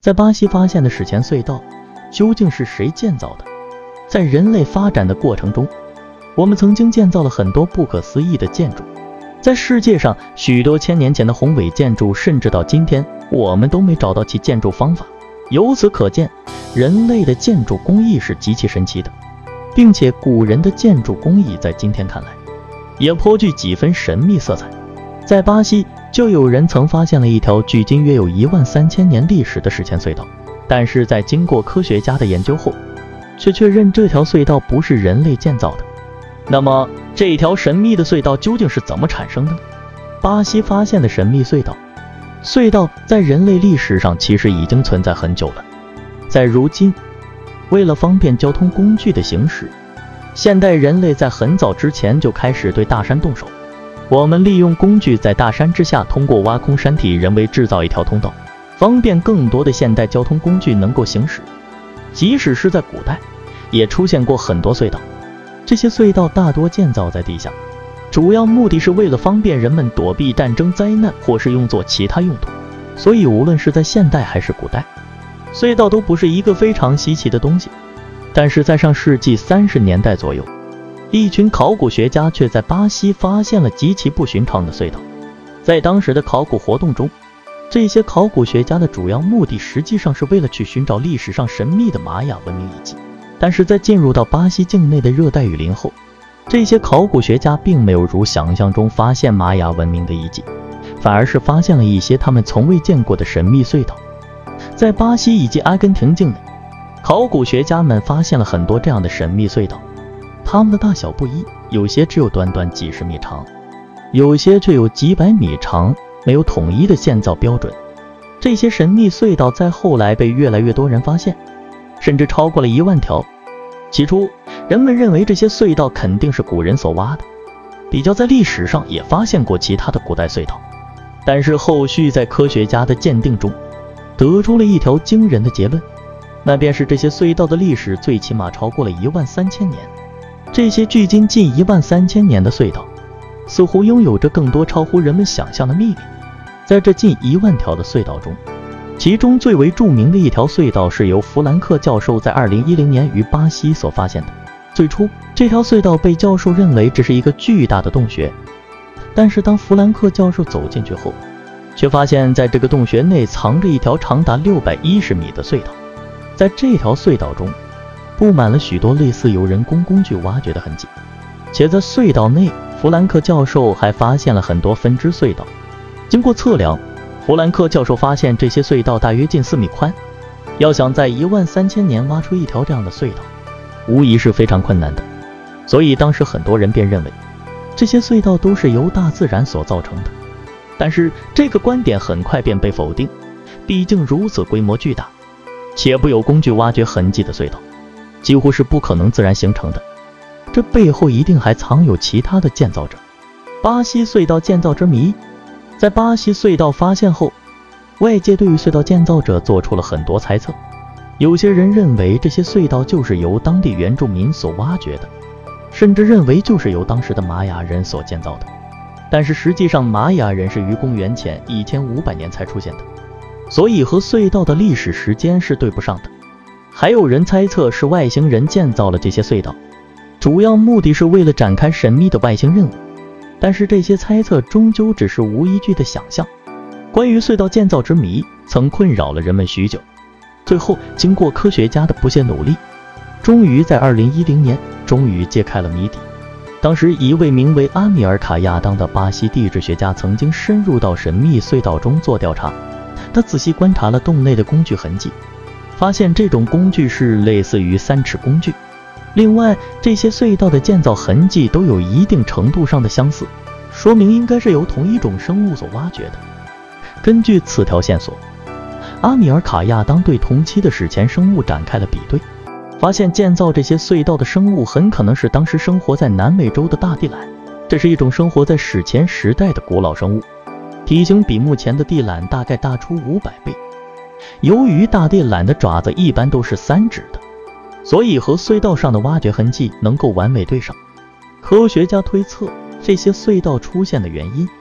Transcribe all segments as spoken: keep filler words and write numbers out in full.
在巴西发现的史前隧道究竟是谁建造的？在人类发展的过程中，我们曾经建造了很多不可思议的建筑，在世界上许多千年前的宏伟建筑，甚至到今天我们都没找到其建筑方法。由此可见，人类的建筑工艺是极其神奇的，并且古人的建筑工艺在今天看来也颇具几分神秘色彩。在巴西就有人曾发现了一条距今约有一万三千年历史的史前隧道，但是在经过科学家的研究后，却确认这条隧道不是人类建造的。那么这条神秘的隧道究竟是怎么产生的呢？巴西发现的神秘隧道，隧道在人类历史上其实已经存在很久了。在如今，为了方便交通工具的行驶，现代人类在很早之前就开始对大山动手。我们利用工具在大山之下通过挖空山体人为制造一条通道，方便更多的现代交通工具能够行驶。即使是在古代，也出现过很多隧道，这些隧道大多建造在地下，主要目的是为了方便人们躲避战争灾难，或是用作其他用途。所以无论是在现代还是古代，隧道都不是一个非常稀奇的东西。但是在上世纪三十年代左右，一群考古学家却在巴西发现了极其不寻常的隧道。在当时的考古活动中，这些考古学家的主要目的实际上是为了去寻找历史上神秘的玛雅文明遗迹。但是在进入到巴西境内的热带雨林后，这些考古学家并没有如想象中发现玛雅文明的遗迹，反而是发现了一些他们从未见过的神秘隧道。在巴西以及阿根廷境内，考古学家们发现了很多这样的神秘隧道，它们的大小不一，有些只有短短几十米长，有些却有几百米长，没有统一的建造标准。这些神秘隧道在后来被越来越多人发现，甚至超过了一万条。起初，人们认为这些隧道肯定是古人所挖的，比较在历史上也发现过其他的古代隧道。但是后续在科学家的鉴定中，得出了一条惊人的结论，那便是这些隧道的历史最起码超过了一万三千年。这些距今近一万三千年的隧道，似乎拥有着更多超乎人们想象的秘密。在这近一万条的隧道中，其中最为著名的一条隧道是由弗兰克教授在二零一零年于巴西所发现的。最初，这条隧道被教授认为只是一个巨大的洞穴，但是当弗兰克教授走进去后，却发现在这个洞穴内藏着一条长达六百一十米的隧道。在这条隧道中，布满了许多类似由人工工具挖掘的痕迹，且在隧道内，弗兰克教授还发现了很多分支隧道。经过测量，弗兰克教授发现这些隧道大约近四米宽，要想在一万三千年挖出一条这样的隧道，无疑是非常困难的。所以当时很多人便认为，这些隧道都是由大自然所造成的。但是这个观点很快便被否定，毕竟如此规模巨大且不有工具挖掘痕迹的隧道，几乎是不可能自然形成的，这背后一定还藏有其他的建造者。巴西隧道建造之谜。在巴西隧道发现后，外界对于隧道建造者做出了很多猜测。有些人认为这些隧道就是由当地原住民所挖掘的，甚至认为就是由当时的玛雅人所建造的。但是实际上，玛雅人是于公元前一千五百年才出现的，所以和隧道的历史时间是对不上的。还有人猜测是外星人建造了这些隧道，主要目的是为了展开神秘的外星任务。但是这些猜测终究只是无依据的想象。关于隧道建造之谜曾困扰了人们许久，最后经过科学家的不懈努力，终于在二零一零年终于揭开了谜底。当时一位名为阿米尔卡亚当的巴西地质学家曾经深入到神秘隧道中做调查，他仔细观察了洞内的工具痕迹，发现这种工具是类似于三尺工具。另外，这些隧道的建造痕迹都有一定程度上的相似，说明应该是由同一种生物所挖掘的。根据此条线索，阿米尔卡亚当对同期的史前生物展开了比对，发现建造这些隧道的生物很可能是当时生活在南美洲的大地懒，这是一种生活在史前时代的古老生物，体型比目前的地懒大概大出五百倍。由于大地懒的爪子一般都是三指的，所以和隧道上的挖掘痕迹能够完美对上。科学家推测，这些隧道出现的原因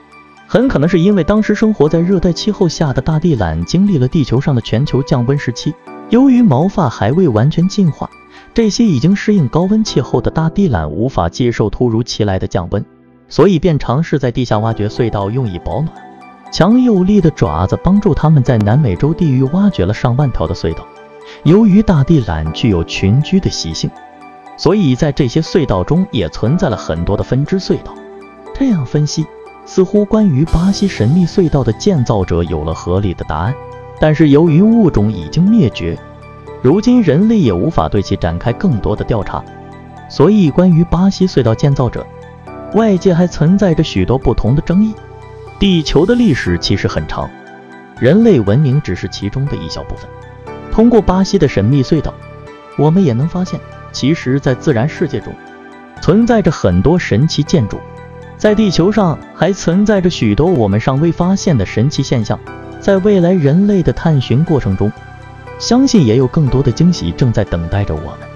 很可能是因为当时生活在热带气候下的大地懒经历了地球上的全球降温时期，由于毛发还未完全进化，这些已经适应高温气候的大地懒无法接受突如其来的降温，所以便尝试在地下挖掘隧道用以保暖。强有力的爪子帮助他们在南美洲地域挖掘了上万条的隧道。由于大地懒具有群居的习性，所以在这些隧道中也存在了很多的分支隧道。这样分析，似乎关于巴西神秘隧道的建造者有了合理的答案。但是由于物种已经灭绝，如今人类也无法对其展开更多的调查，所以关于巴西隧道建造者，外界还存在着许多不同的争议。地球的历史其实很长，人类文明只是其中的一小部分。通过巴西的神秘隧道，我们也能发现，其实在自然世界中存在着很多神奇建筑，在地球上还存在着许多我们尚未发现的神奇现象。在未来人类的探寻过程中，相信也有更多的惊喜正在等待着我们。